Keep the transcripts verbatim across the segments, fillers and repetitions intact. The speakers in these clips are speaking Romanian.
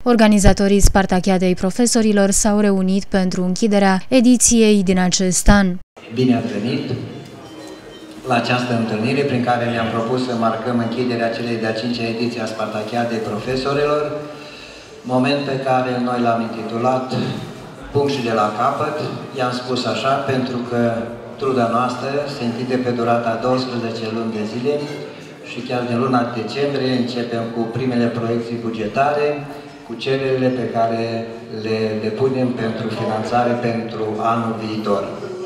Organizatorii Spartachiadei Profesorilor s-au reunit pentru închiderea ediției din acest an. Bine ați venit la această întâlnire prin care ne-am propus să marcăm închiderea celei de-a cincea ediție a Spartachiadei Profesorilor, moment pe care noi l-am intitulat Punct și de la capăt. I-am spus așa pentru că truda noastră se întinde pe durata douăsprezece luni de zile și chiar din luna decembrie începem cu primele proiecții bugetare, cu cererile pe care le depunem pentru finanțare pentru anul viitor.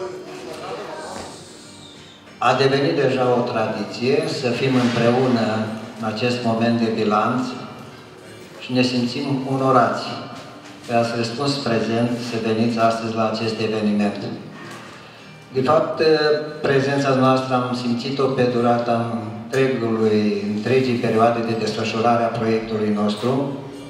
A devenit deja o tradiție să fim împreună în acest moment de bilanț și ne simțim onorați că ați răspuns prezent să veniți astăzi la acest eveniment. De fapt, prezența noastră am simțit-o pe durata întregului, întregii perioade de desfășurare a proiectului nostru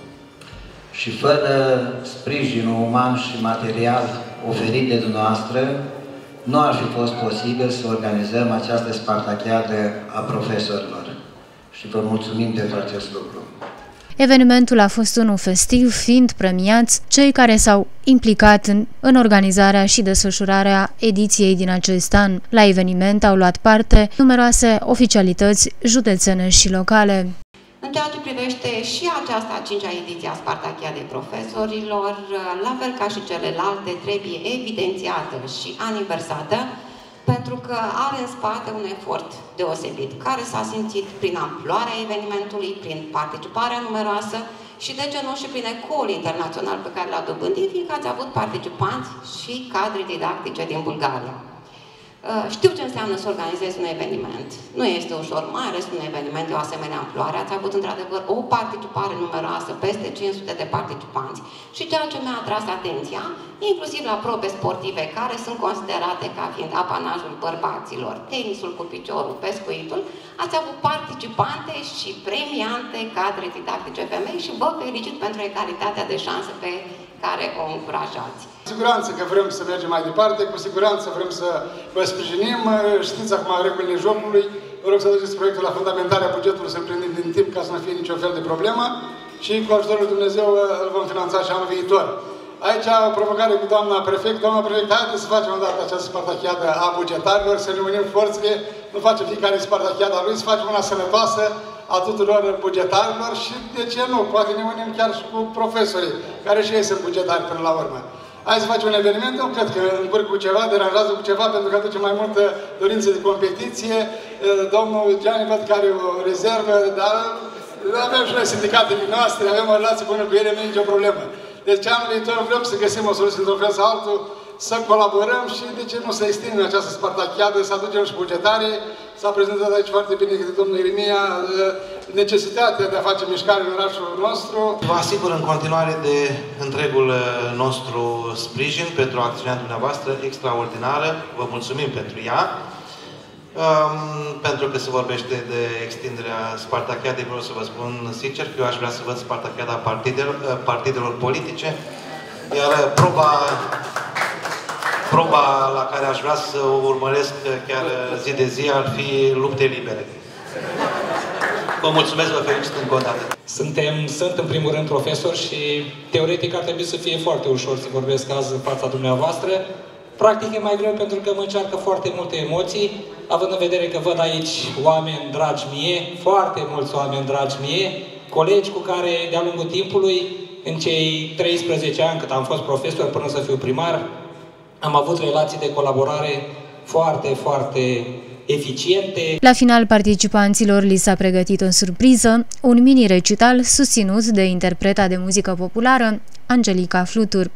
și fără sprijinul uman și material oferit de dumneavoastră, nu ar fi fost posibil să organizăm această Spartachiadă a profesorilor. Și vă mulțumim pentru acest lucru. Evenimentul a fost unul festiv, fiind premiați cei care s-au implicat în, în organizarea și desfășurarea ediției din acest an. La eveniment au luat parte numeroase oficialități județene și locale. În ceea ce privește și această a cincea ediție a Spartachiadei Profesorilor, la fel ca și celelalte, trebuie evidențiată și aniversată, pentru că are în spate un efort deosebit, care s-a simțit prin amploarea evenimentului, prin participarea numeroasă și, de ce nu, și prin ecoul internațional pe care l-a dobândit, fiindcă ați avut participanți și cadre didactice din Bulgaria. Știu ce înseamnă să organizezi un eveniment. Nu este ușor, mai ales un eveniment de o asemenea amploare. Ați avut într-adevăr o participare numeroasă, peste cinci sute de participanți. Și ceea ce mi-a atras atenția, inclusiv la probe sportive, care sunt considerate ca fiind apanajul bărbaților, tenisul cu piciorul, pescuitul, ați avut participante și premiante, cadre didactice femei și vă felicit pentru egalitatea de șanse pe care o încurajați. Cu siguranță că vrem să mergem mai departe, cu siguranță vrem să vă sprijinim. Știți acum regulile jocului. Vă rog să duceți proiectul la fundamentarea bugetului, să-l prindem din timp ca să nu fie niciun fel de problemă și cu ajutorul lui Dumnezeu îl vom finanța și anul viitor. Aici o provocare cu doamna prefect. Doamna prefect, haideți să facem o dată această Spartachiadă a bugetarilor, să ne unim forțele, nu face fiecare Spartachiada lui, să facem una sănătoasă a tuturor bugetarilor și, de ce nu, poate ne unim chiar și cu profesorii, care și ei sunt bugetari până la urmă. Hai să facem un eveniment, nu cred că încurc cu ceva, deranjează cu ceva, pentru că aduce mai multă dorință de competiție. Domnul Gianni văd că are o rezervă, dar avem și noi sindicatele noastre, avem o relație bună cu ele, nu e nicio problemă. Deci anul viitor vrem să găsim o soluție într-un fel sau altul, să colaborăm și de ce nu să extindem această Spartachiadă, să aducem și bugetare. S-a prezentat aici foarte bine de domnul Irimia necesitatea de a face mișcare în orașul nostru. Vă asigur în continuare de întregul nostru sprijin pentru acțiunea dumneavoastră extraordinară. Vă mulțumim pentru ea. Um, pentru că se vorbește de extinderea Spartachiadei, vreau să vă spun sincer că eu aș vrea să văd Spartachiada partidelor, partidelor politice, iar proba, proba la care aș vrea să o urmăresc chiar zi de zi ar fi lupte libere. Vă mulțumesc, vă felicit încă o dată. Suntem, sunt în primul rând profesori și teoretic ar trebui să fie foarte ușor să vorbesc azi în fața dumneavoastră. Practic e mai greu pentru că mă încearcă foarte multe emoții, având în vedere că văd aici oameni dragi mie, foarte mulți oameni dragi mie, colegi cu care de-a lungul timpului, în cei treisprezece ani cât am fost profesor până să fiu primar, am avut relații de colaborare foarte, foarte eficiente. La final, participanților li s-a pregătit o surpriză, un mini-recital susținut de interpreta de muzică populară, Angelica Flutur.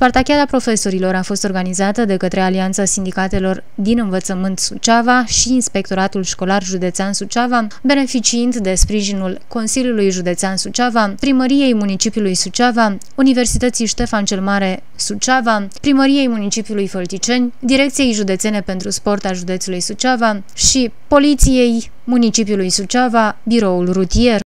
Spartachiada profesorilor a fost organizată de către Alianța Sindicatelor din Învățământ Suceava și Inspectoratul Școlar Județean Suceava, beneficiind de sprijinul Consiliului Județean Suceava, Primăriei Municipiului Suceava, Universității Ștefan cel Mare Suceava, Primăriei Municipiului Fălticeni, Direcției Județene pentru Sport a Județului Suceava și Poliției Municipiului Suceava, Biroul Rutier.